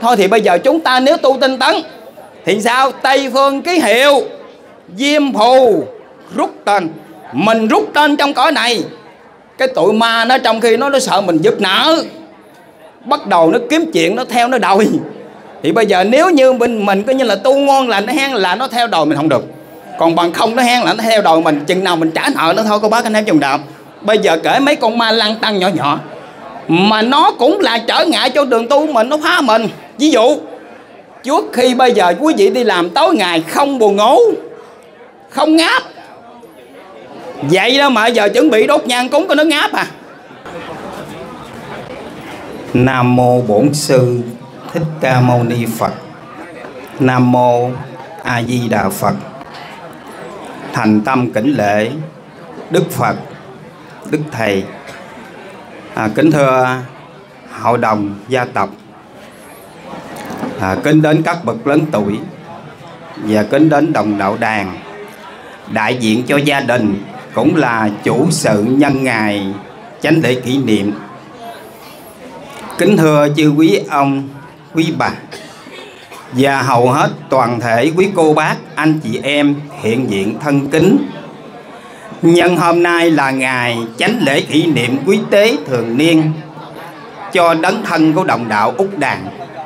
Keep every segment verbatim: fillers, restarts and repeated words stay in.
Thôi thì bây giờ chúng ta nếu tu tinh tấn thì sao? Tây phương ký hiệu diêm phù rút tên. Mình rút tên trong cõi này. Cái tụi ma nó trong khi nó nó sợ mình giật nợ, bắt đầu nó kiếm chuyện, nó theo nó đòi. Thì bây giờ nếu như mình mình coi như là tu ngon lành nó hen là nó theo đòi mình không được. Còn bằng không nó hen là nó theo đòi mình, chừng nào mình trả nợ nó thôi cô bác anh em chồng đạo. Bây giờ kể mấy con ma lăng tăng nhỏ nhỏ mà nó cũng là trở ngại cho đường tu mình, nó phá mình. Ví dụ trước khi bây giờ quý vị đi làm tối ngày không buồn ngủ, không ngáp, vậy đó mà giờ chuẩn bị đốt nhang cúng có nó ngáp à. Nam mô Bổn Sư Thích Ca Mâu Ni Phật. Nam mô A Di Đà Phật. Thành tâm kính lễ Đức Phật, Đức Thầy. à, Kính thưa hội đồng gia tộc, à, kính đến các bậc lớn tuổi và kính đến đồng đạo đàn, đại diện cho gia đình cũng là chủ sự nhân ngày chánh lễ kỷ niệm. Kính thưa chư quý ông, quý bà và hầu hết toàn thể quý cô bác, anh chị em hiện diện thân kính. Nhân hôm nay là ngày chánh lễ kỷ niệm quý tế thường niên cho đấng thân của đồng đạo Úc Đàn,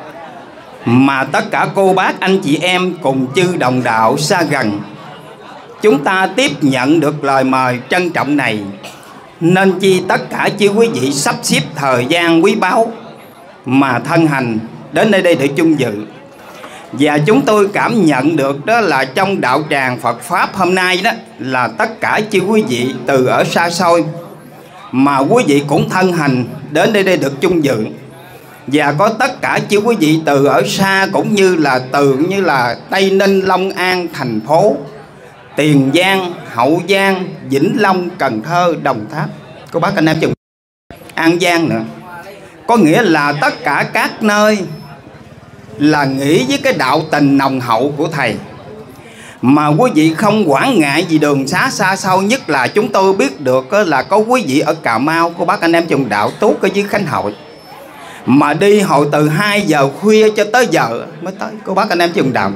mà tất cả cô bác, anh chị em cùng chư đồng đạo xa gần chúng ta tiếp nhận được lời mời trân trọng này, nên chi tất cả chư quý vị sắp xếp thời gian quý báu mà thân hành đến nơi đây để chung dự. Và chúng tôi cảm nhận được đó là trong đạo tràng Phật Pháp hôm nay đó là tất cả chư quý vị từ ở xa xôi mà quý vị cũng thân hành đến đây đây được chung dự. Và có tất cả chư quý vị từ ở xa cũng như là từ như là Tây Ninh, Long An, thành phố Tiền Giang, Hậu Giang, Vĩnh Long, Cần Thơ, Đồng Tháp, cô bác anh em chừng An Giang nữa. Có nghĩa là tất cả các nơi là nghĩ với cái đạo tình nồng hậu của Thầy, mà quý vị không quản ngại gì đường xá xa xôi. Nhất là chúng tôi biết được là có quý vị ở Cà Mau, cô bác anh em chồng đạo Tốt ở dưới Khánh Hội, mà đi hồi từ hai giờ khuya cho tới giờ mới tới, cô bác anh em chồng đạo.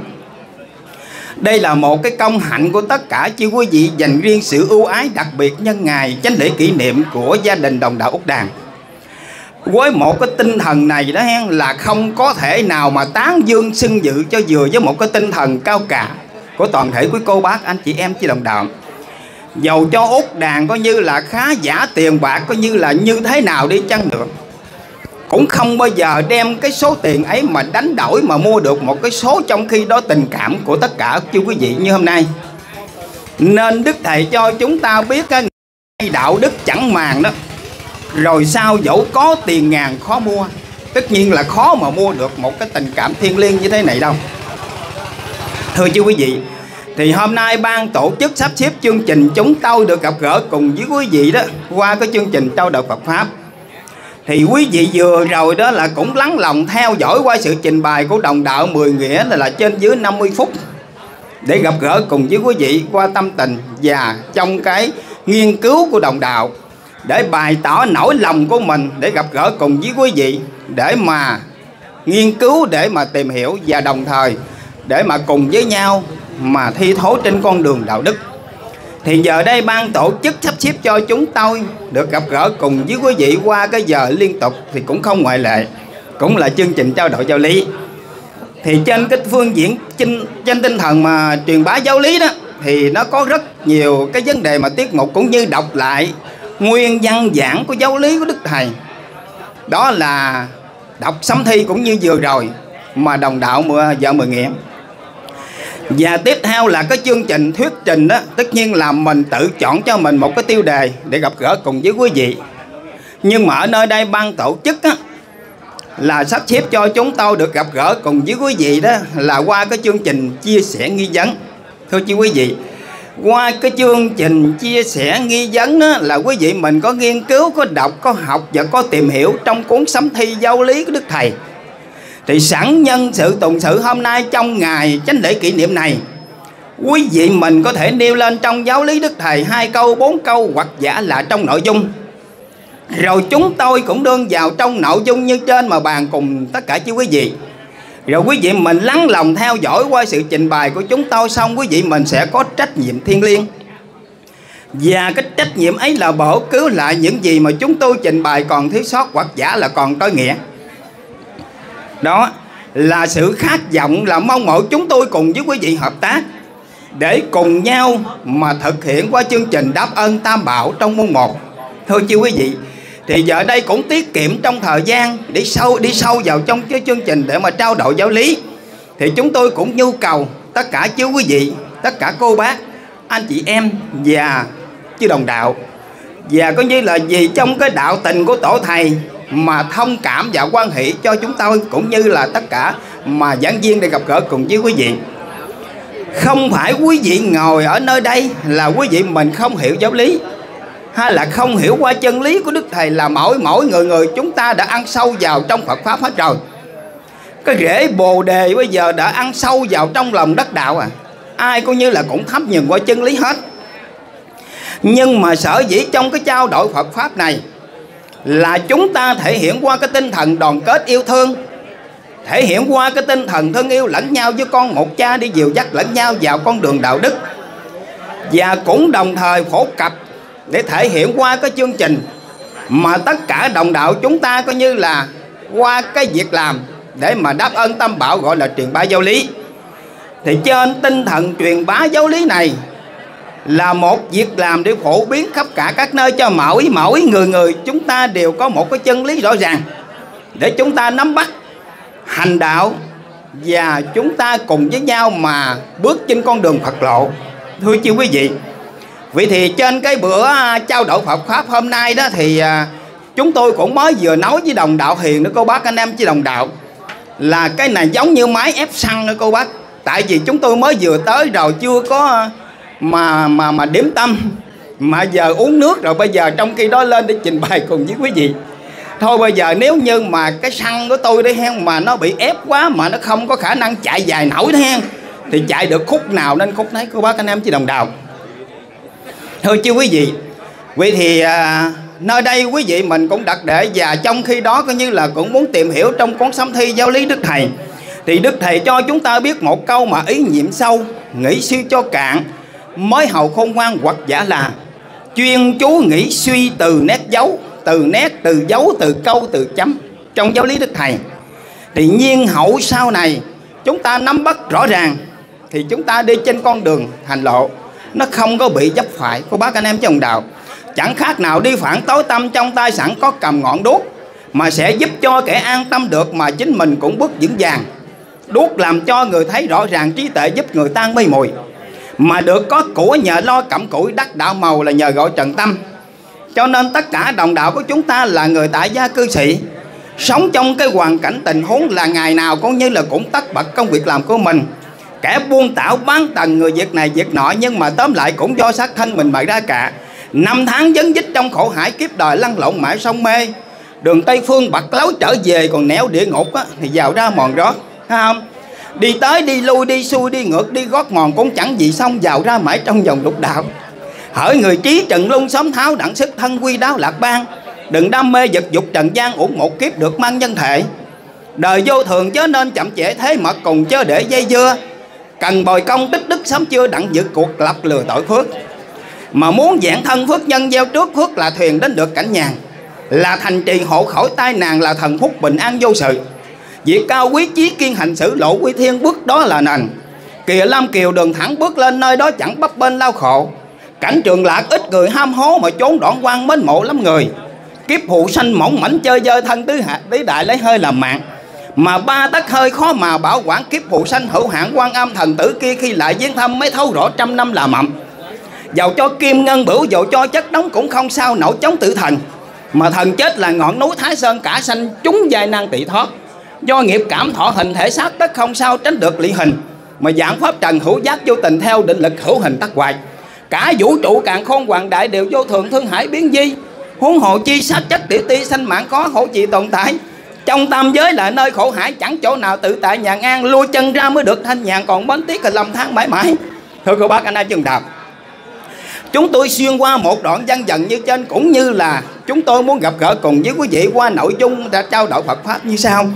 Đây là một cái công hạnh của tất cả chư quý vị dành riêng sự ưu ái đặc biệt nhân ngày chánh lễ kỷ niệm của gia đình đồng đạo Úc Đàn. Với một cái tinh thần này đó là không có thể nào mà tán dương xưng dự cho vừa với một cái tinh thần cao cả của toàn thể quý cô bác, anh chị em, chị đồng đạo. Dầu cho Úc Đàn có như là khá giả tiền bạc, có như là như thế nào đi chăng nữa, cũng không bao giờ đem cái số tiền ấy mà đánh đổi mà mua được một cái số, trong khi đó tình cảm của tất cả chư quý vị như hôm nay. Nên Đức Thầy cho chúng ta biết cái đạo đức chẳng màng đó, rồi sao dẫu có tiền ngàn khó mua, tất nhiên là khó mà mua được một cái tình cảm thiêng liêng như thế này đâu. Thưa chư quý vị, thì hôm nay ban tổ chức sắp xếp chương trình chúng tôi được gặp gỡ cùng với quý vị đó qua cái chương trình trao đổi Phật Pháp. Thì quý vị vừa rồi đó là cũng lắng lòng theo dõi qua sự trình bày của đồng đạo Mười Nghĩa là, là trên dưới năm mươi phút để gặp gỡ cùng với quý vị qua tâm tình và trong cái nghiên cứu của đồng đạo, để bày tỏ nỗi lòng của mình, để gặp gỡ cùng với quý vị, để mà nghiên cứu, để mà tìm hiểu, và đồng thời để mà cùng với nhau mà thi thố trên con đường đạo đức. Thì giờ đây ban tổ chức sắp xếp cho chúng tôi được gặp gỡ cùng với quý vị qua cái giờ liên tục thì cũng không ngoại lệ, cũng là chương trình trao đổi giáo lý. Thì trên cái phương diện trên, trên tinh thần mà truyền bá giáo lý đó, thì nó có rất nhiều cái vấn đề mà tiết mục cũng như đọc lại nguyên văn giảng của giáo lý của Đức Thầy. Đó là đọc sấm thi cũng như vừa rồi mà đồng đạo vợ Mười Nghĩa. Và tiếp theo là cái chương trình thuyết trình đó, tất nhiên là mình tự chọn cho mình một cái tiêu đề để gặp gỡ cùng với quý vị. Nhưng mà ở nơi đây ban tổ chức á, là sắp xếp cho chúng tôi được gặp gỡ cùng với quý vị đó là qua cái chương trình chia sẻ nghi vấn. Thưa chị quý vị, qua cái chương trình chia sẻ nghi vấn đó là quý vị mình có nghiên cứu, có đọc, có học và có tìm hiểu trong cuốn sấm thi giáo lý của Đức Thầy. Thì sẵn nhân sự tùng sự hôm nay trong ngày chánh lễ kỷ niệm này, quý vị mình có thể nêu lên trong giáo lý Đức Thầy hai câu, bốn câu hoặc giả là trong nội dung. Rồi chúng tôi cũng đương vào trong nội dung như trên mà bàn cùng tất cả chứ quý vị. Rồi quý vị mình lắng lòng theo dõi qua sự trình bày của chúng tôi, xong quý vị mình sẽ có trách nhiệm thiêng liêng. Và cái trách nhiệm ấy là bổ cứu lại những gì mà chúng tôi trình bày còn thiếu sót hoặc giả là còn tối nghĩa. Đó là sự khát vọng, là mong mỏi chúng tôi cùng với quý vị hợp tác để cùng nhau mà thực hiện qua chương trình đáp ơn Tam Bảo trong môn một. Thưa chứ quý vị, thì giờ đây cũng tiết kiệm trong thời gian đi sâu đi sâu vào trong cái chương trình để mà trao đổi giáo lý. Thì chúng tôi cũng nhu cầu tất cả chứ quý vị, tất cả cô bác, anh chị em và chứ đồng đạo, và có như là gì trong cái đạo tình của tổ thầy mà thông cảm và quan hệ cho chúng tôi, cũng như là tất cả mà giảng viên để gặp gỡ cùng với quý vị. Không phải quý vị ngồi ở nơi đây là quý vị mình không hiểu giáo lý, hay là không hiểu qua chân lý của Đức Thầy, là mỗi mỗi người người chúng ta đã ăn sâu vào trong Phật Pháp hết rồi. Cái rễ Bồ Đề bây giờ đã ăn sâu vào trong lòng đất đạo à. Ai coi như là cũng thấm nhuần qua chân lý hết. Nhưng mà sở dĩ trong cái trao đổi Phật Pháp này là chúng ta thể hiện qua cái tinh thần đoàn kết yêu thương, thể hiện qua cái tinh thần thương yêu lẫn nhau với con một cha, đi dìu dắt lẫn nhau vào con đường đạo đức. Và cũng đồng thời phổ cập để thể hiện qua cái chương trình mà tất cả đồng đạo chúng ta coi như là qua cái việc làm để mà đáp ơn Tam Bảo, gọi là truyền bá giáo lý. Thì trên tinh thần truyền bá giáo lý này là một việc làm để phổ biến khắp cả các nơi, cho mỗi mỗi người người chúng ta đều có một cái chân lý rõ ràng để chúng ta nắm bắt hành đạo, và chúng ta cùng với nhau mà bước trên con đường Phật lộ. Thưa chứ quý vị, vậy thì trên cái bữa trao đổi Phật Pháp hôm nay đó thì chúng tôi cũng mới vừa nói với đồng đạo Hiền đó cô bác, anh em chứ đồng đạo, là cái này giống như máy ép xăng đó cô bác. Tại vì chúng tôi mới vừa tới rồi, chưa có mà mà mà điểm tâm, mà giờ uống nước rồi, bây giờ trong khi đó lên để trình bày cùng với quý vị. Thôi bây giờ nếu như mà cái xăng của tôi đấy hen, mà nó bị ép quá mà nó không có khả năng chạy dài nổi đó hen, thì chạy được khúc nào nên khúc đấy cô bác anh em chứ đồng đạo. Thưa chứ quý vị, vậy thì à, nơi đây quý vị mình cũng đặt để, và trong khi đó coi như là cũng muốn tìm hiểu trong cuốn Sấm Thi Giáo lý Đức Thầy. Thì Đức Thầy cho chúng ta biết một câu mà ý nhiệm sâu, nghĩ suy cho cạn, mới hầu khôn ngoan hoặc giả là chuyên chú nghĩ suy từ nét dấu, từ nét, từ dấu, từ câu, từ chấm trong giáo lý Đức Thầy. Thì nhiên hậu sau này chúng ta nắm bắt rõ ràng thì chúng ta đi trên con đường hành lộ nó không có bị dấp phải cô bác anh em trong đạo. Chẳng khác nào đi phản tối tâm, trong tay sẵn có cầm ngọn đuốc, mà sẽ giúp cho kẻ an tâm được, mà chính mình cũng bước vững vàng. Đuốc làm cho người thấy rõ ràng, trí tuệ giúp người tan mây mùi. Mà được có của nhờ lo cẩm củi, đắc đạo màu là nhờ gọi trần tâm. Cho nên tất cả đồng đạo của chúng ta là người tại gia cư sĩ, sống trong cái hoàn cảnh tình huống là ngày nào cũng như là cũng tất bật công việc làm của mình. Kẻ buôn tảo bán tần người việc này việc nọ, nhưng mà tóm lại cũng do xác thân mình mà ra cả. Năm tháng dấn dích trong khổ hải kiếp đời, lăn lộn mãi sông mê. Đường Tây Phương bật lối trở về, còn nẻo địa ngục á, thì vào ra mòn rót, thấy không? Đi tới đi lui, đi xuôi đi ngược, đi gót mòn cũng chẳng gì xong, vào ra mãi trong vòng lục đạo. Hỡi người trí trần lung sớm tháo, đặng sức thân quy đáo lạc ban. Đừng đam mê vật dục trần gian, uổng một kiếp được mang nhân thể. Đời vô thường chớ nên chậm trễ, thế mật cùng chớ để dây dưa. Cần bồi công tích đức sớm chưa, đặng dự cuộc lập lừa tội phước. Mà muốn dạng thân phước nhân gieo trước, phước là thuyền đến được cảnh nhàn, là thành trì hộ khỏi tai nạn, là thần phúc bình an vô sự. Việc cao quý chí kiên hành xử, lộ quy thiên bước đó là nền. Kìa Lam Kiều đường thẳng bước lên, nơi đó chẳng bấp bênh lao khổ. Cảnh trường lạc ít người ham hố, mà trốn đoạn quan mến mộ lắm người. Kiếp hụ sanh mỏng mảnh chơi dơ, thân tứ hạt tứ đại lấy hơi làm mạng. Mà ba tắc hơi khó mà bảo quản, kiếp hụ sanh hữu hạn quan âm thần tử kia, khi lại viếng thăm mới thấu rõ trăm năm là mậm. Dầu cho kim ngân bửu, dầu cho chất đóng cũng không sao nổi chống tử thần. Mà thần chết là ngọn núi Thái Sơn cả sanh, chúng giai năng tị thoát. Do nghiệp cảm thọ hình thể xác, tất không sao tránh được lị hình. Mà dạng pháp trần hữu giác vô tình, theo định lực hữu hình tắc hoài. Cả vũ trụ càng khôn hoàng đại, đều vô thường thương hải biến di. Huống hồ chi sát chất tiểu ti, sanh mạng khó khổ trị tồn tại. Trong tam giới là nơi khổ hải, chẳng chỗ nào tự tại nhàn an. Lui chân ra mới được thanh nhàn, còn bến tiếc là lầm than mãi mãi. Thưa cô bác anh em chừng đạo, chúng tôi xuyên qua một đoạn văn dần như trên, cũng như là chúng tôi muốn gặp gỡ cùng với quý vị qua nội dung đã trao đổi Phật Pháp như sau.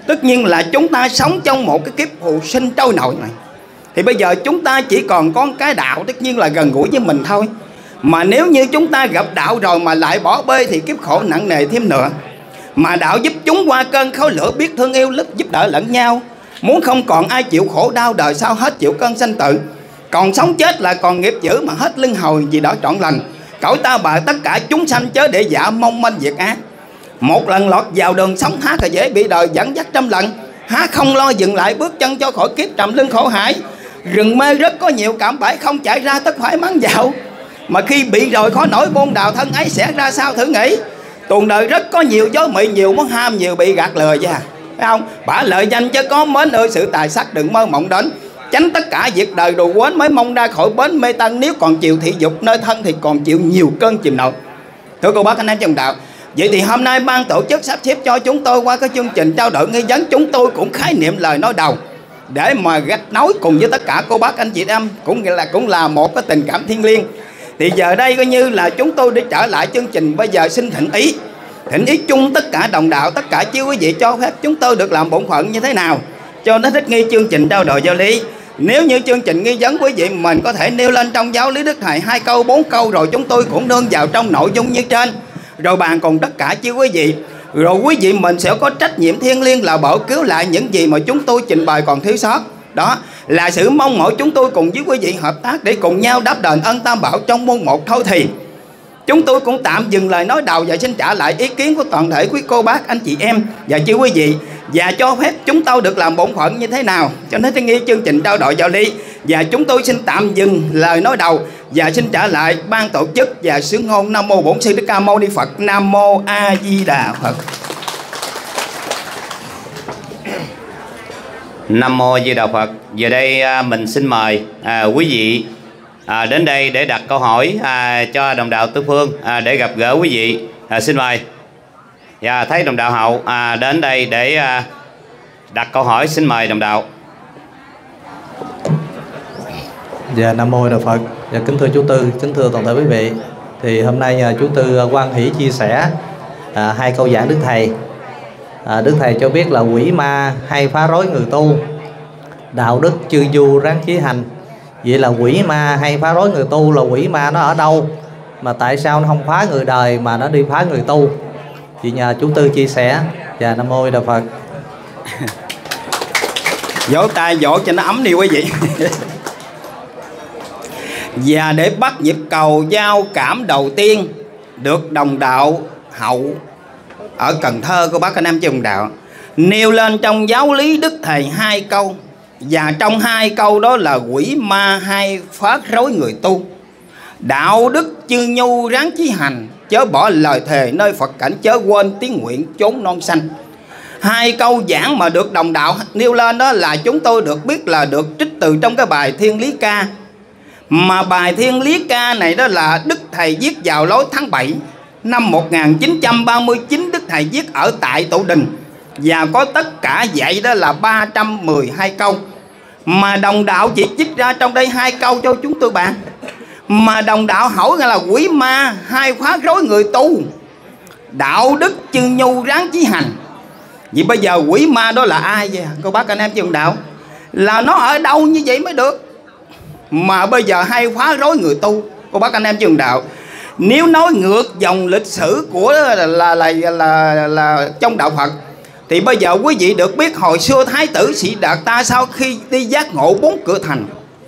Tất nhiên là chúng ta sống trong một cái kiếp phù sinh trôi nổi này, thì bây giờ chúng ta chỉ còn có cái đạo tất nhiên là gần gũi với mình thôi. Mà nếu như chúng ta gặp đạo rồi mà lại bỏ bê thì kiếp khổ nặng nề thêm nữa. Mà đạo giúp chúng qua cơn khói lửa, biết thương yêu lúc giúp đỡ lẫn nhau, muốn không còn ai chịu khổ đau đời sau, hết chịu cơn sanh tử. Còn sống chết là còn nghiệp dữ mà hết lưng hồi gì đó trọn lành. Cõi ta bà tất cả chúng sanh chớ để dạ mong manh việc ác. Một lần lọt vào đường sống há là dễ bị đời dẫn dắt trăm lần. Há không lo dừng lại bước chân cho khỏi kiếp trầm lưng khổ hải. Rừng mê rất có nhiều cảm bẫy, không chạy ra tất phải mắng dạo. Mà khi bị rồi khó nổi buông đào, thân ấy sẽ ra sao thử nghĩ. Tuần đời rất có nhiều gió mị, nhiều muốn ham, nhiều bị gạt lừa ra. Thấy không? Bả lợi danh chứ có mến ơi sự tài sắc đừng mơ mộng đến. Tránh tất cả việc đời đồ quên mới mong ra khỏi bến mê tân. Nếu còn chịu thị dục nơi thân thì còn chịu nhiều cơn chìm nổi. Thưa cô bác anh em trong đạo, vậy thì hôm nay ban tổ chức sắp xếp cho chúng tôi qua cái chương trình trao đổi nghi vấn, chúng tôi cũng khái niệm lời nói đầu để mà gạch nối cùng với tất cả cô bác anh chị em, cũng là cũng là một cái tình cảm thiêng liêng. Thì giờ đây coi như là chúng tôi đi trở lại chương trình. Bây giờ xin thỉnh ý thỉnh ý chung tất cả đồng đạo, tất cả chứ quý vị cho phép chúng tôi được làm bổn phận như thế nào cho nó thích nghi chương trình trao đổi giáo lý. Nếu như chương trình nghi vấn quý vị mình có thể nêu lên trong giáo lý Đức Thầy hai câu bốn câu, rồi chúng tôi cũng nương vào trong nội dung như trên, rồi bàn cùng tất cả chứ quý vị. Rồi quý vị mình sẽ có trách nhiệm thiêng liêng là bổ cứu lại những gì mà chúng tôi trình bày còn thiếu sót. Đó là sự mong mỏi chúng tôi cùng với quý vị hợp tác để cùng nhau đáp đền ân Tam Bảo trong môn một thôi. Thì chúng tôi cũng tạm dừng lời nói đầu và xin trả lại ý kiến của toàn thể quý cô bác anh chị em và chứ quý vị, và cho phép chúng tôi được làm bổn phận như thế nào cho nên thích nghi chương trình trao đổi giáo lý. Và chúng tôi xin tạm dừng lời nói đầu và xin trả lại ban tổ chức và sướng ngôn. Nam mô Bổn Sư Thích Ca Mâu Ni Phật. Nam mô A Di Đà Phật. Nam mô A Di Đà Phật. Giờ đây mình xin mời à, quý vị à, đến đây để đặt câu hỏi à, cho đồng đạo Tứ Phương à, để gặp gỡ quý vị. À, xin mời. Và thấy đồng đạo Hậu à, đến đây để à, đặt câu hỏi, xin mời đồng đạo. Dạ, Nam mô A Di Đà Phật. Dạ, kính thưa chú Tư, kính thưa toàn thể quý vị. Thì hôm nay à, chú Tư hoan hỷ chia sẻ à, hai câu giảng Đức Thầy. À, Đức Thầy cho biết là quỷ ma hay phá rối người tu, đạo đức chư du ráng chí hành. Vậy là quỷ ma hay phá rối người tu là quỷ ma nó ở đâu, mà tại sao nó không phá người đời mà nó đi phá người tu? Chị nhờ chú Tư chia sẻ. Và Nam mô A Di Đà Phật. Vỗ tay vỗ cho nó ấm đi quý vị. Và để bắt nhịp cầu giao cảm đầu tiên được đồng đạo Hậu ở Cần Thơ của bác anh em trong đạo nêu lên trong giáo lý Đức Thầy hai câu, và trong hai câu đó là quỷ ma hay phá rối người tu, đạo đức chư nhu ráng chí hành, chớ bỏ lời thề nơi Phật cảnh, chớ quên tiếng nguyện chốn non xanh. Hai câu giảng mà được đồng đạo nêu lên đó là chúng tôi được biết là được trích từ trong cái bài Thiên Lý Ca. Mà bài Thiên Lý Ca này đó là Đức Thầy viết vào lối tháng bảy năm một nghìn chín trăm ba mươi chín. Đức Thầy viết ở tại Tổ Đình, và có tất cả vậy đó là ba trăm mười hai câu. Mà đồng đạo chỉ trích ra trong đây hai câu cho chúng tôi bạn. Mà đồng đạo hỏi là quỷ ma hay phá rối người tu, đạo đức chư nhu ráng chí hành. Vậy bây giờ quỷ ma đó là ai vậy cô bác anh em trường đạo? Là nó ở đâu như vậy mới được? Mà bây giờ hay phá rối người tu cô bác anh em trường đạo. Nếu nói ngược dòng lịch sử của là là, là, là, là trong đạo Phật thì bây giờ quý vị được biết hồi xưa Thái tử Sĩ Đạt Ta sau khi đi giác ngộ bốn cửa thành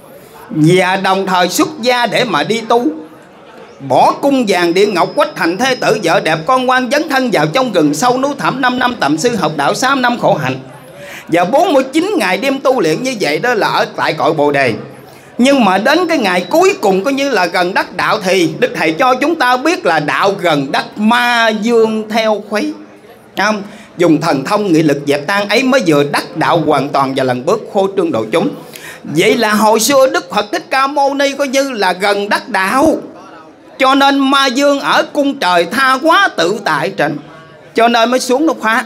và đồng thời xuất gia để mà đi tu, bỏ cung vàng điện ngọc quách thành thê tử vợ đẹp con ngoan, dấn thân vào trong rừng sâu núi thẳm, năm năm tầm sư học đạo, sáu năm khổ hạnh và bốn mươi chín ngày đêm tu luyện như vậy đó là ở tại cội Bồ Đề. Nhưng mà đến cái ngày cuối cùng coi như là gần đắc đạo thì Đức Thầy cho chúng ta biết là đạo gần đắc, ma dương theo khuấy, không? Dùng thần thông nghị lực dẹp tan ấy mới vừa đắc đạo hoàn toàn và lần bước khô trương độ chúng. Vậy là hồi xưa Đức Phật Thích Ca Mâu Ni coi như là gần đắc đạo, cho nên ma dương ở cung trời tha quá tự tại trịnh, cho nên mới xuống nó phá.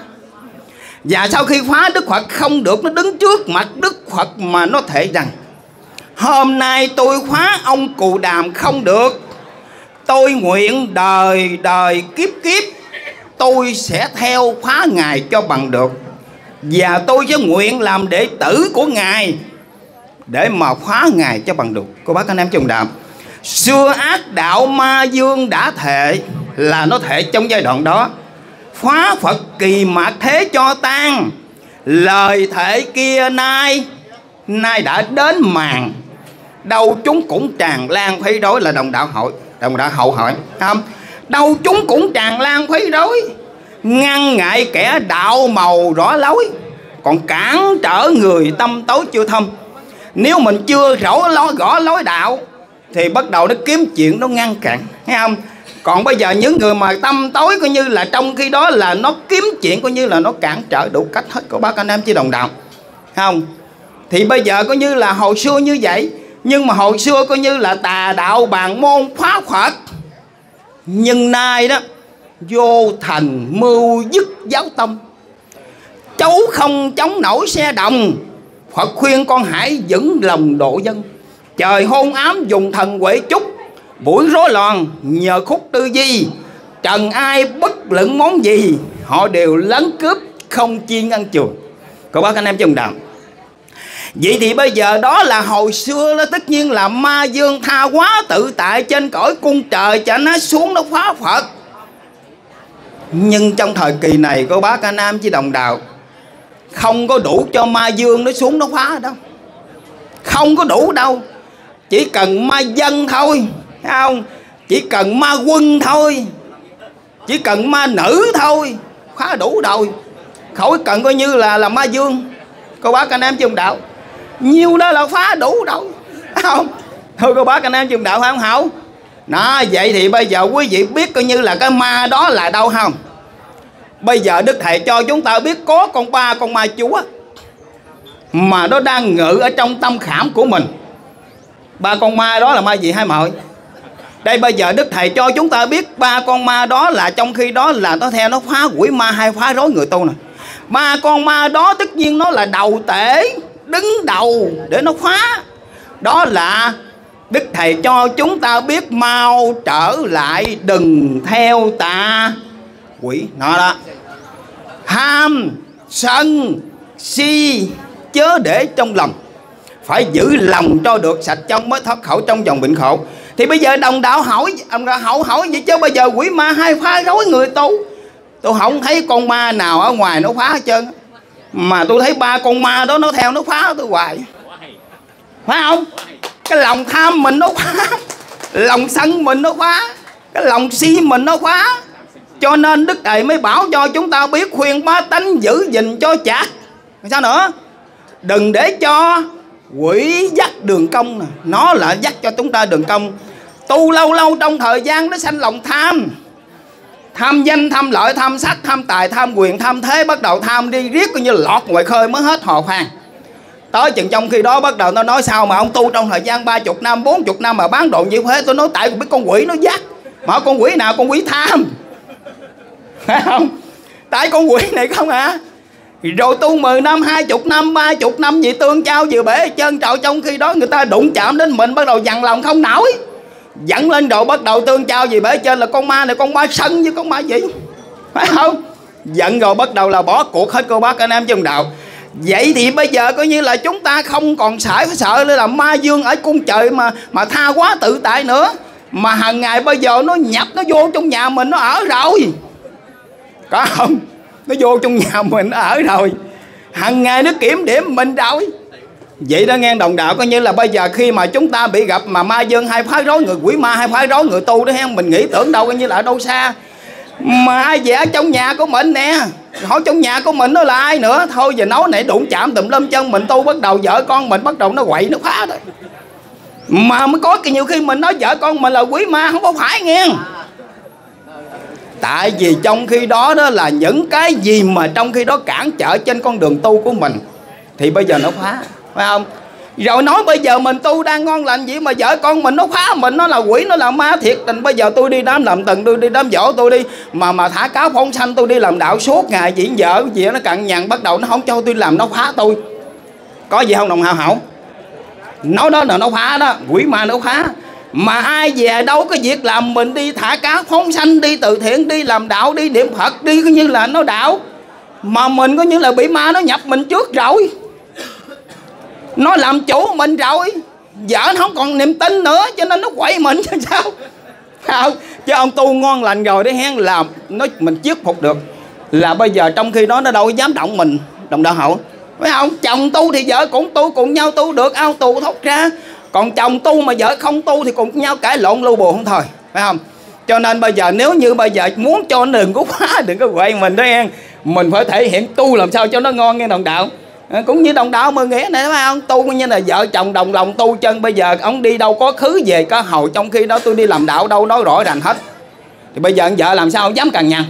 Và sau khi phá, Đức Phật không được nó đứng trước mặt Đức Phật mà nó thể rằng hôm nay tôi phá ông Cù Đàm không được, tôi nguyện đời đời kiếp kiếp tôi sẽ theo phá ngài cho bằng được. và tôi sẽ nguyện làm đệ tử của Ngài để mà phá Ngài cho bằng được. Cô bác anh em trong đạo, xưa ác đạo ma dương đã thệ, là nó thệ trong giai đoạn đó. Phá Phật kỳ mạt thế cho tan, lời thệ kia nay nay đã đến màn. Đâu chúng cũng tràn lan khuấy rối, là đồng đạo hội, đồng đạo hậu hỏi không? Đâu chúng cũng tràn lan khuấy rối, ngăn ngại kẻ đạo màu rõ lối, còn cản trở người tâm tối chưa thâm. Nếu mình chưa rõ lối, gõ lối đạo thì bắt đầu nó kiếm chuyện, nó ngăn cản, thấy không? Còn bây giờ những người mà tâm tối coi như là trong khi đó là nó kiếm chuyện, coi như là nó cản trở đủ cách hết của bác anh em chứ đồng đạo, không? Thì bây giờ coi như là hồi xưa như vậy, nhưng mà hồi xưa coi như là tà đạo bàn môn phá Phật. Nhưng nay đó vô thành mưu dứt giáo tâm, cháu không chống nổi xe đồng. Phật khuyên con hãy vững lòng độ dân. Trời hôn ám dùng thần huệ chúc, buổi rối loạn nhờ khúc tư duy. Trần ai bất luận món gì, họ đều lấn cướp không chiên ăn chuồng. Cô bác anh em trong đạo, vậy thì bây giờ đó là hồi xưa đó, tất nhiên là ma dương tha hóa tự tại trên cõi cung trời, cho nó xuống nó phá Phật. Nhưng trong thời kỳ này cô bác anh em với đồng đạo, không có đủ cho ma dương nó xuống nó phá đâu, không có đủ đâu. Chỉ cần ma dân thôi, thấy không? Chỉ cần ma quân thôi, chỉ cần ma nữ thôi, phá đủ rồi. Khỏi cần coi như là là ma dương. Cô bác anh em chung đạo, nhiêu đó là phá đủ rồi, thấy không? Thôi cô bác anh em chung đạo phải không Hảo? Đó, vậy thì bây giờ quý vị biết coi như là cái ma đó là đâu không? Bây giờ Đức Thầy cho chúng ta biết có con ba con ma chúa mà nó đang ngự ở trong tâm khảm của mình. Ba con ma đó là ma gì hai mọi? Đây bây giờ Đức Thầy cho chúng ta biết ba con ma đó là trong khi đó là nó theo nó phá quỷ ma hay phá rối người tu nè. Ba con ma đó tất nhiên nó là đầu tể, đứng đầu để nó phá. Đó là Đức Thầy cho chúng ta biết mau trở lại, đừng theo tà quỷ. Nó đó, ham, sân, si chớ để trong lòng, phải giữ lòng cho được sạch trong mới thoát khỏi trong dòng bệnh khổ. Thì bây giờ đồng đạo hỏi, ông ra hậu hỏi vậy chứ bây giờ quỷ ma hay phá rối người tu? Tôi không thấy con ma nào ở ngoài nó phá hết trơn, mà tôi thấy ba con ma đó nó theo nó phá tôi hoài, phải không? Cái lòng tham mình nó phá, lòng sân mình nó phá, cái lòng si mình nó phá. Cho nên Đức Thầy mới bảo cho chúng ta biết khuyên bá tánh giữ gìn cho chặt. Sao nữa? Đừng để cho quỷ dắt đường công nè. Nó là dắt cho chúng ta đường công. Tu lâu lâu trong thời gian nó sanh lòng tham. Tham danh, tham lợi, tham sắc, tham tài, tham quyền, tham thế. Bắt đầu tham đi riết coi như lọt ngoài khơi mới hết hò khoan. Tới chừng trong khi đó bắt đầu nó nói sao mà ông tu trong thời gian ba mươi năm, bốn mươi năm mà bán đồ như thế. Tôi nói tại biết con quỷ nó dắt. Mà con quỷ nào? Con quỷ tham, phải không? Tại con quỷ này không hả? Rồi tu mười năm, hai mươi năm, ba mươi năm gì tương trao vừa bể chân trạo. Trong khi đó người ta đụng chạm đến mình bắt đầu dằn lòng không nổi, dẫn lên rồi bắt đầu tương trao gì bể trên là con ma này, con ma sân với con ma gì, phải không? Giận rồi bắt đầu là bỏ cuộc hết cô bác anh em trong đạo. Vậy thì bây giờ coi như là chúng ta không còn sợ phải sợ nữa là ma dương ở cung trời mà mà tha hóa tự tại nữa. Mà hàng ngày bây giờ nó nhập nó vô trong nhà mình nó ở rồi, có không? Nó vô trong nhà mình nó ở rồi, hàng ngày nó kiểm điểm mình rồi. Vậy đó nghe đồng đạo, coi như là bây giờ khi mà chúng ta bị gặp mà ma dương hay phá rối người, quỷ ma hay phá rối người tu đó hen, mình nghĩ tưởng đâu coi như là ở đâu xa. Mà ai về ở trong nhà của mình nè, hỏi trong nhà của mình nó là ai nữa. Thôi giờ nói này đụng chạm tùm lum chân mình tu, bắt đầu vợ con mình bắt đầu nó quậy nó phá rồi. Mà mới có nhiều khi mình nói vợ con mình là quỷ ma, không có phải nghe. Tại vì trong khi đó đó là những cái gì mà trong khi đó cản trở trên con đường tu của mình thì bây giờ nó phá, phải không? Rồi nói bây giờ mình tu đang ngon lành gì mà vợ con mình nó phá mình, nó là quỷ, nó là ma thiệt tình. Bây giờ tôi đi đám làm từng, tôi đi đám dỗ tôi đi mà mà thả cáo phóng sanh, tôi đi làm đạo suốt ngày, diễn vợ gì nó cằn nhằn, bắt đầu nó không cho tôi làm, nó phá tôi. Có gì không đồng hào hảo? Nói đó là nó phá đó, quỷ ma nó phá. Mà ai về đâu cái việc làm mình đi thả cá phóng sanh, đi từ thiện, đi làm đạo, đi niệm Phật, đi như là nó đạo. Mà mình có như là bị ma nó nhập mình trước rồi, nó làm chủ mình rồi, vợ nó không còn niềm tin nữa cho nên nó quậy mình chứ sao. Không, chứ ông tu ngon lành rồi đấy hen, làm nó mình thuyết phục được là bây giờ trong khi đó nó đâu dám động mình, đồng đạo hậu, phải không? Chồng tu thì vợ cũng tu, cùng nhau tu được, ao tù thoát ra. Còn chồng tu mà vợ không tu thì cùng nhau cãi lộn lưu bù không thôi, phải không? Cho nên bây giờ nếu như bây giờ muốn cho nó đừng có phá, đừng có quậy mình đó hen, mình phải thể hiện tu làm sao cho nó ngon nghe đồng đạo. À, cũng như đồng đạo Mười Nghĩa này phải không? Tu như là vợ chồng đồng lòng tu chân. Bây giờ ông đi đâu có khứ về có hầu, trong khi đó tôi đi làm đạo đâu nói rõ ràng hết. Thì bây giờ ông vợ làm sao ông dám cằn nhằn,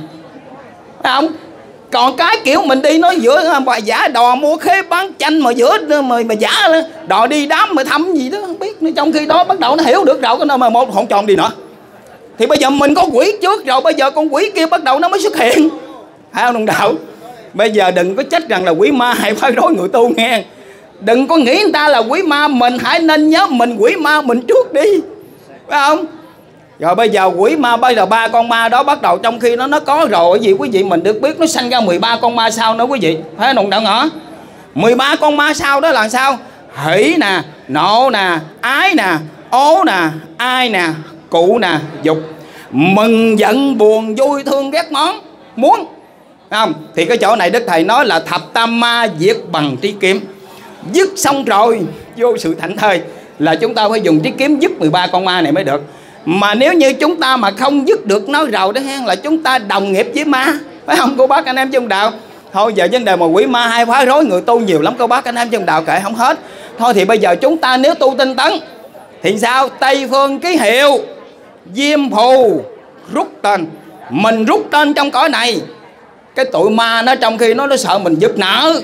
phải không? Còn cái kiểu mình đi nói giữa bà giả đò mua khế bán chanh mà giữa mà, mà giả đò đi đám mà thăm gì đó không biết. Trong khi đó bắt đầu nó hiểu được rồi cái nơi mà một hỗn tròn đi nữa. Thì bây giờ mình có quỷ trước rồi, bây giờ con quỷ kia bắt đầu nó mới xuất hiện, phải không đồng đạo? Bây giờ đừng có trách rằng là quỷ ma hay phá rối người tu nghe. Đừng có nghĩ người ta là quỷ ma, mình hãy nên nhớ mình quỷ ma mình trước đi, phải không? Rồi bây giờ quỷ ma bây giờ ba con ma đó bắt đầu trong khi nó nó có rồi gì quý vị, mình được biết nó sanh ra mười ba con ma sao nữa quý vị, phải đồng đạo ngõ? mười ba con ma sao đó là sao? Hỷ nè, nộ nè, ái nè, ố nè, ai nè, cụ nè, dục, mừng giận buồn vui thương ghét món muốn, không? Thì cái chỗ này Đức Thầy nói là thập tam ma diệt bằng trí kiếm. Dứt xong rồi vô sự thảnh thơi là chúng ta phải dùng trí kiếm dứt mười ba con ma này mới được. Mà nếu như chúng ta mà không dứt được nó rồi đó hen, là chúng ta đồng nghiệp với ma, phải không cô bác anh em trong đạo? Thôi giờ vấn đề mà quỷ ma hay phá rối người tu nhiều lắm cô bác anh em trong đạo, kệ không hết. Thôi thì bây giờ chúng ta nếu tu tinh tấn thì sao? Tây phương ký hiệu diêm phù rút tên, mình rút tên trong cõi này. Cái tụi ma nó trong khi nó nó sợ mình giật nợ,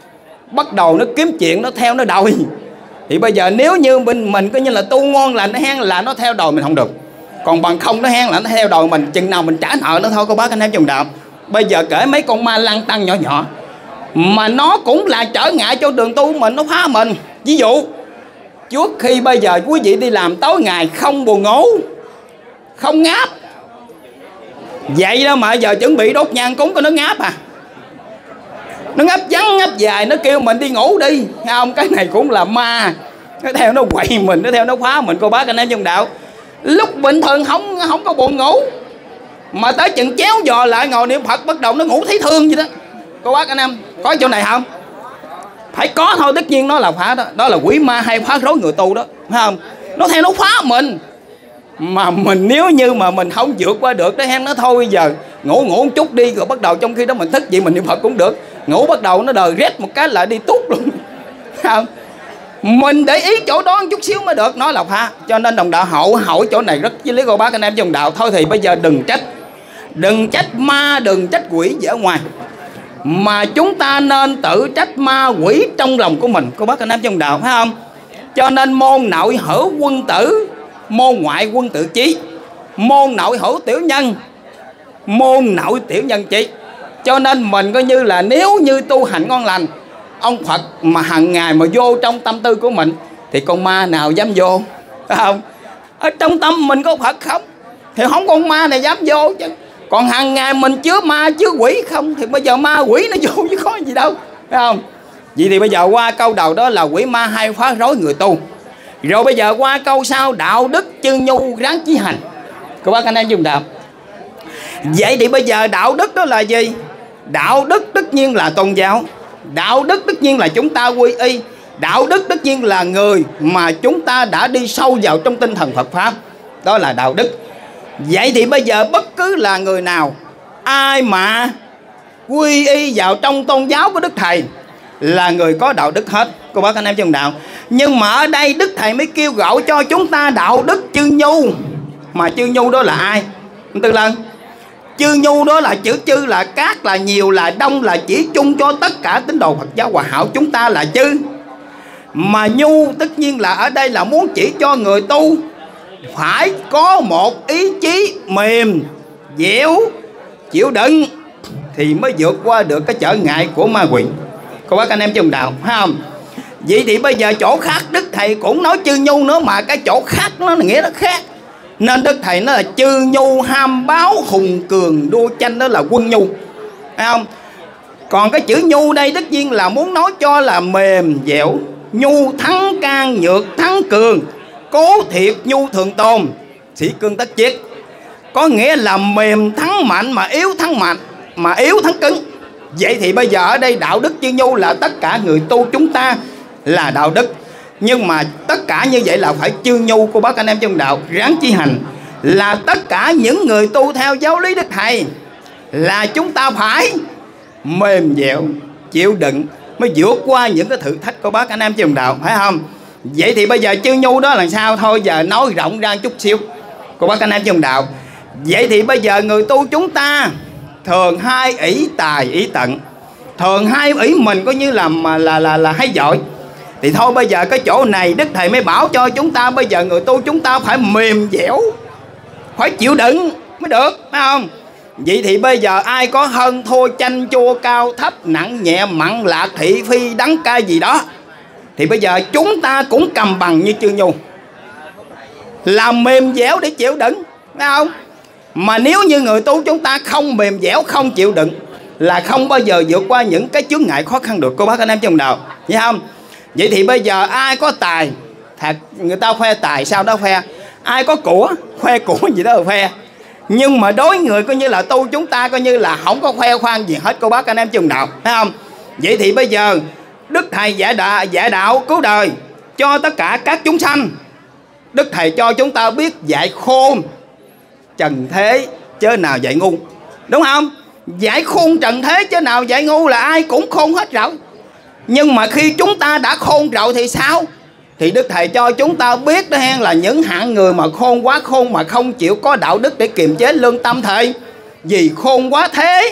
bắt đầu nó kiếm chuyện, nó theo nó đòi. Thì bây giờ nếu như mình mình coi như là tu ngon là nó hen là nó theo đòi mình không được. Còn bằng không nó hen là nó theo đòi mình, chừng nào mình trả nợ nó thôi cô bác anh em trong đạo. Bây giờ kể mấy con ma lăng tăng nhỏ nhỏ mà nó cũng là trở ngại cho đường tu mình, nó phá mình. Ví dụ trước khi bây giờ quý vị đi làm tối ngày không buồn ngủ, không ngáp, vậy đó mà giờ chuẩn bị đốt nhang cúng có nó ngáp à, nó ngáp vắng ngáp dài, nó kêu mình đi ngủ đi, thấy không? Cái này cũng là ma, nó theo nó quậy mình, nó theo nó phá mình cô bác anh em trong đạo. Lúc bình thường không không có buồn ngủ, mà tới chừng chéo giò lại ngồi niệm Phật bắt đầu nó ngủ thấy thương vậy đó cô bác anh em. Có chỗ này không? Phải có thôi, tất nhiên nó là phá đó. Đó là quỷ ma hay phá rối người tu đó, phải không? Nó theo nó phá mình. Mà mình nếu như mà mình không vượt qua được đó hen, nó thôi bây giờ ngủ ngủ một chút đi, rồi bắt đầu trong khi đó mình thức vậy mình niệm Phật cũng được. Ngủ bắt đầu nó đờ rét một cái lại đi tút luôn, không? Mình để ý chỗ đó một chút xíu mới được, nó là phá. Cho nên đồng đạo hậu hỏi chỗ này rất chí lý cô bác anh em trong đạo. Thôi thì bây giờ đừng trách, đừng trách ma, đừng trách quỷ gì ở ngoài, mà chúng ta nên tự trách ma quỷ trong lòng của mình cô bác anh em trong đạo, phải không? Cho nên môn nội hữu quân tử, môn ngoại quân tự chí, môn nội hữu tiểu nhân, môn nội tiểu nhân chí. Cho nên mình coi như là nếu như tu hành ngon lành, ông Phật mà hàng ngày mà vô trong tâm tư của mình thì con ma nào dám vô, phải không? Ở trong tâm mình có Phật không thì không con ma này dám vô chứ. Còn hàng ngày mình chứa ma chứa quỷ không thì bây giờ ma quỷ nó vô chứ có gì đâu, phải không? Vậy thì bây giờ qua câu đầu đó là quỷ ma hay phá rối người tu. Rồi bây giờ qua câu sau đạo đức chân nhu ráng chí hành. Cô bác anh em dùng đạo. Vậy thì bây giờ đạo đức đó là gì? Đạo đức tất nhiên là tôn giáo. Đạo đức tất nhiên là chúng ta quy y. Đạo đức tất nhiên là người mà chúng ta đã đi sâu vào trong tinh thần Phật Pháp. Đó là đạo đức. Vậy thì bây giờ bất cứ là người nào, ai mà quy y vào trong tôn giáo của Đức Thầy là người có đạo đức hết cô bác anh em trong đạo. Nhưng mà ở đây Đức Thầy mới kêu gọi cho chúng ta đạo đức chư nhu. Mà chư nhu đó là ai? Tư Lân, chư nhu đó là chữ chư là các, là nhiều, là đông, là chỉ chung cho tất cả tín đồ Phật giáo Hòa Hảo chúng ta là chư. Mà nhu tất nhiên là ở đây là muốn chỉ cho người tu phải có một ý chí mềm dẻo chịu đựng thì mới vượt qua được cái trở ngại của ma quỷ cô bác anh em trong đạo, phải không? Vậy thì bây giờ chỗ khác Đức Thầy cũng nói chư nhu nữa, mà cái chỗ khác nó là nghĩa nó khác. Nên Đức Thầy nói là chư nhu ham báo hùng cường đua tranh, đó là quân nhu, phải không? Còn cái chữ nhu đây tất nhiên là muốn nói cho là mềm dẻo. Nhu thắng can, nhược thắng cường, cố thiệt nhu thường tồn, sĩ cương tất chiết. Có nghĩa là mềm thắng mạnh, mà yếu thắng mạnh, mà yếu thắng cứng. Vậy thì bây giờ ở đây đạo đức chư nhu là tất cả người tu chúng ta là đạo đức. Nhưng mà tất cả như vậy là phải chư nhu của bác anh em trong đạo ráng chi hành. Là tất cả những người tu theo giáo lý Đức Thầy là chúng ta phải mềm dẻo, chịu đựng mới vượt qua những cái thử thách của bác anh em trong đạo, phải không? Vậy thì bây giờ chư nhu đó là sao? Thôi giờ nói rộng ra chút xíu của bác anh em trong đạo. Vậy thì bây giờ người tu chúng ta thường hay ý tài ý tận, thường hay ý mình coi như là là là là, là hay giỏi. Thì thôi bây giờ cái chỗ này Đức Thầy mới bảo cho chúng ta bây giờ người tu chúng ta phải mềm dẻo, phải chịu đựng mới được, phải không? Vậy thì bây giờ ai có hơn thua, chanh chua cao thấp, nặng nhẹ mặn lạc thị phi đắng cay gì đó, thì bây giờ chúng ta cũng cầm bằng như chư nhu, làm mềm dẻo để chịu đựng, phải không? Mà nếu như người tu chúng ta không mềm dẻo, không chịu đựng là không bao giờ vượt qua những cái chướng ngại khó khăn được cô bác anh em trong đạo, thấy không? Vậy thì bây giờ ai có tài, thật người ta khoe tài sao đó khoe, ai có của khoe của gì đó là khoe. Nhưng mà đối người coi như là tu chúng ta coi như là không có khoe khoang gì hết cô bác anh em trong đạo, thấy không? Vậy thì bây giờ Đức Thầy giải đạo, giải đạo cứu đời cho tất cả các chúng sanh. Đức Thầy cho chúng ta biết dạy khôn trần thế chớ nào dạy ngu, đúng không? Dạy khôn trần thế chớ nào dạy ngu là ai cũng khôn hết rồi. Nhưng mà khi chúng ta đã khôn rồi thì sao? Thì Đức Thầy cho chúng ta biết đó hen, là những hạng người mà khôn quá khôn mà không chịu có đạo đức để kiềm chế lương tâm Thầy. Vì khôn quá thế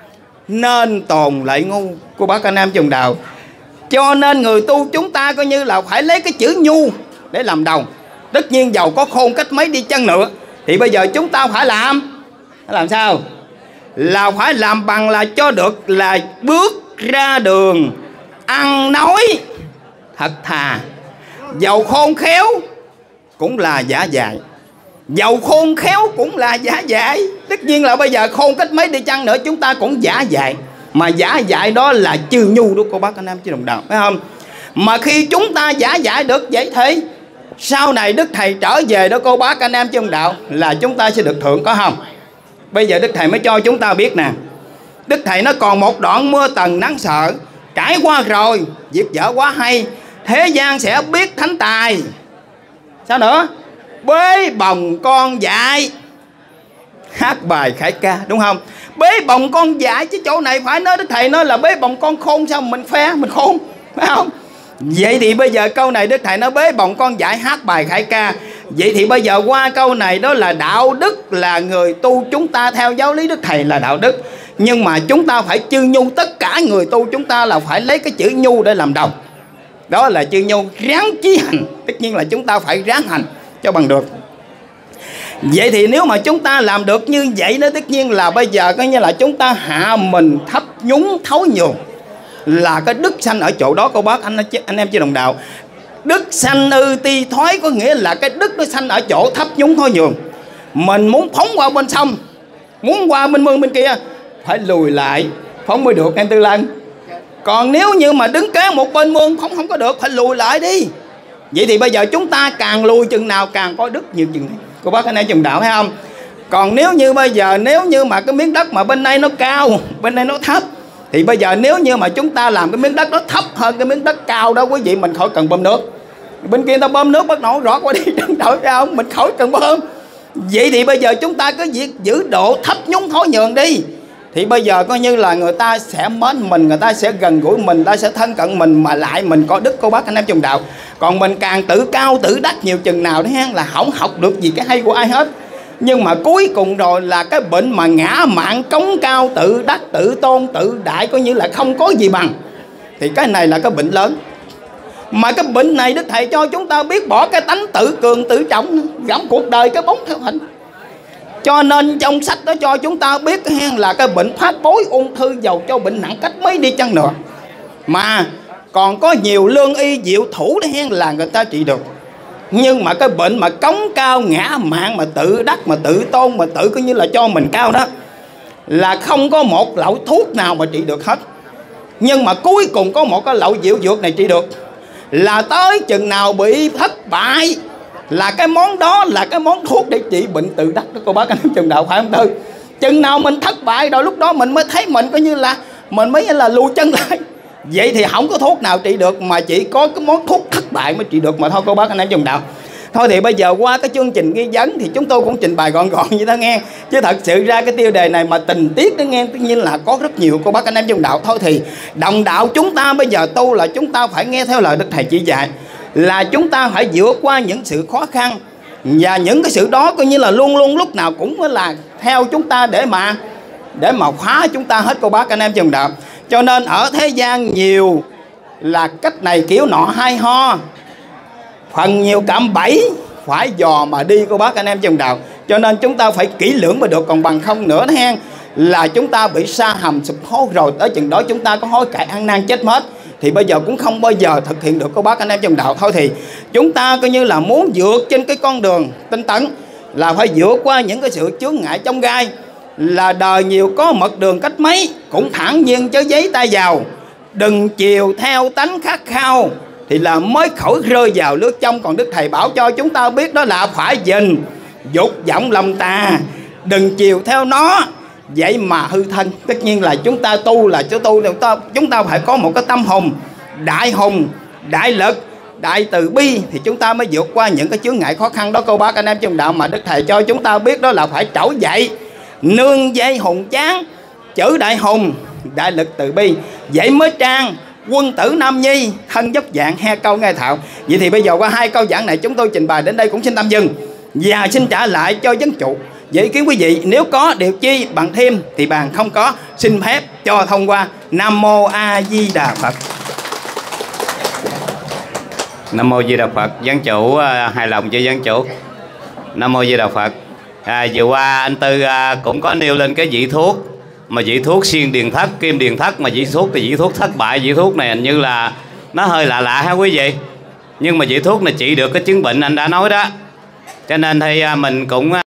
nên tồn lại ngu của bác anh em trong đạo. Cho nên người tu chúng ta coi như là phải lấy cái chữ nhu để làm đầu. Tất nhiên giàu có khôn cách mấy đi chăng nữa thì bây giờ chúng ta phải làm làm sao? Là phải làm bằng là cho được là bước ra đường ăn nói thật thà. Giàu khôn khéo cũng là giả dại, giàu khôn khéo cũng là giả dại. Tất nhiên là bây giờ khôn cách mấy đi chăng nữa chúng ta cũng giả dại. Mà giả dại đó là chư nhu đó cô bác anh em chứ đồng đạo, phải không? Mà khi chúng ta giả dại được vậy thì sau này Đức Thầy trở về đó cô bác anh em trong đạo là chúng ta sẽ được thưởng, có không? Bây giờ Đức Thầy mới cho chúng ta biết nè. Đức Thầy nó còn một đoạn mưa tầng nắng sợ, trải qua rồi việc dở quá hay, thế gian sẽ biết thánh tài. Sao nữa? Bế bồng con dại hát bài khải ca, đúng không? Bế bồng con dại chứ chỗ này phải nói Đức Thầy nói là bế bồng con khôn, sao mình phe mình khôn, phải không? Vậy thì bây giờ câu này Đức Thầy nói bế bồng con dại hát bài khải ca. Vậy thì bây giờ qua câu này đó là đạo đức, là người tu chúng ta theo giáo lý Đức Thầy là đạo đức. Nhưng mà chúng ta phải chư nhu, tất cả người tu chúng ta là phải lấy cái chữ nhu để làm đầu. Đó là chư nhu ráng chí hành. Tất nhiên là chúng ta phải ráng hành cho bằng được. Vậy thì nếu mà chúng ta làm được như vậy đó, tất nhiên là bây giờ coi như là chúng ta hạ mình thấp nhúng thấu nhường. Là cái đức sanh ở chỗ đó cô bác anh, anh em chưa đồng đạo. Đức sanh ư ti thoái có nghĩa là cái đức nó sanh ở chỗ thấp nhúng thối nhường. Mình muốn phóng qua bên sông, muốn qua bên mương bên kia phải lùi lại phóng mới được em Tư Lân. Còn nếu như mà đứng kế một bên mương phóng không có được, phải lùi lại đi. Vậy thì bây giờ chúng ta càng lùi chừng nào càng có đức nhiều chừng này cô bác anh em chừng đạo, thấy không? Còn nếu như bây giờ nếu như mà cái miếng đất mà bên đây nó cao, bên đây nó thấp, thì bây giờ nếu như mà chúng ta làm cái miếng đất nó thấp hơn cái miếng đất cao đó quý vị, mình khỏi cần bơm nước. Bên kia ta bơm nước bắt nổ rõ qua đi đừng đổi ra không, mình khỏi cần bơm. Vậy thì bây giờ chúng ta cứ việc giữ độ thấp nhúng thối nhường đi. Thì bây giờ coi như là người ta sẽ mến mình, người ta sẽ gần gũi mình, người ta sẽ thân cận mình, mà lại mình có đức cô bác anh em trong đạo. Còn mình càng tự cao tự đắc nhiều chừng nào đấy là không học được gì cái hay của ai hết. Nhưng mà cuối cùng rồi là cái bệnh mà ngã mạn cống cao tự đắc tự tôn tự đại coi như là không có gì bằng. Thì cái này là cái bệnh lớn. Mà cái bệnh này Đức Thầy cho chúng ta biết bỏ cái tánh tự cường tự trọng, gắm cuộc đời cái bóng theo hình. Cho nên trong sách đó cho chúng ta biết là cái bệnh phát bối ung thư giàu cho bệnh nặng cách mấy đi chăng nữa mà còn có nhiều lương y diệu thủ đấy là người ta trị được. Nhưng mà cái bệnh mà cống cao ngã mạn mà tự đắc mà tự tôn mà tự coi như là cho mình cao đó là không có một loại thuốc nào mà trị được hết. Nhưng mà cuối cùng có một cái lậu diệu dược này trị được. Là tới chừng nào bị thất bại là cái món đó là cái món thuốc để trị bệnh tự đắc đó cô bác anh em chừng đạo, phải không Tư? Chừng nào mình thất bại rồi lúc đó mình mới thấy mình coi như là mình mới là lùi chân lại. Vậy thì không có thuốc nào trị được, mà chỉ có cái món thuốc thất bại mới trị được mà thôi cô bác anh em chừng đạo. Thôi thì bây giờ qua cái chương trình nghi vấn thì chúng tôi cũng trình bày gọn gọn như đó nghe. Chứ thật sự ra cái tiêu đề này mà tình tiết đó nghe, tất nhiên là có rất nhiều cô bác anh em trong đạo. Thôi thì đồng đạo chúng ta bây giờ tu là chúng ta phải nghe theo lời Đức Thầy chỉ dạy, là chúng ta phải vượt qua những sự khó khăn. Và những cái sự đó coi như là luôn luôn lúc nào cũng là theo chúng ta để mà Để mà khóa chúng ta hết cô bác anh em trong đạo. Cho nên ở thế gian nhiều là cách này kiểu nọ hay ho, phần nhiều cạm bẫy phải dò mà đi cô bác anh em trong đạo. Cho nên chúng ta phải kỹ lưỡng mới được, còn bằng không nữa hen là chúng ta bị sa hầm sụp hố rồi, tới chừng đó chúng ta có hối cải ăn năn chết mất thì bây giờ cũng không bao giờ thực hiện được cô bác anh em trong đạo. Thôi thì chúng ta coi như là muốn vượt trên cái con đường tinh tấn là phải vượt qua những cái sự chướng ngại trong gai. Là đời nhiều có mật đường cách mấy, cũng thẳng nhiên chớ giấy tay vào, đừng chiều theo tánh khát khao thì là mới khỏi rơi vào nước trong. Còn Đức Thầy bảo cho chúng ta biết đó là phải dình dục vọng lòng tà, đừng chiều theo nó vậy mà hư thân. Tất nhiên là chúng ta tu là chúng tu chúng ta, chúng ta phải có một cái tâm hùng đại hùng đại lực đại từ bi thì chúng ta mới vượt qua những cái chướng ngại khó khăn đó cô bác anh em trong đạo. Mà Đức Thầy cho chúng ta biết đó là phải trỗi dậy nương dây hùng chán, chữ đại hùng đại lực từ bi, vậy mới trang quân tử nam nhi thân dốc dạng he câu nghe thạo. Vậy thì bây giờ qua hai câu giảng này chúng tôi trình bày đến đây cũng xin tạm dừng và xin trả lại cho vấn chủ. Vậy kiến quý vị nếu có điều chi bằng thêm thì bàn không có, xin phép cho thông qua. Nam mô A Di Đà Phật. Nam mô Di Đà Phật. Giảng chủ hài lòng cho giảng chủ. Nam mô Di Đà Phật. À, vừa qua anh Tư à, cũng có nêu lên cái vị thuốc mà vị thuốc xuyên điền thất, kim điền thất, mà vị thuốc thì vị thuốc thất bại. Vị thuốc này hình như là nó hơi lạ lạ ha quý vị, nhưng mà vị thuốc này trị được cái chứng bệnh anh đã nói đó. Cho nên thì à, mình cũng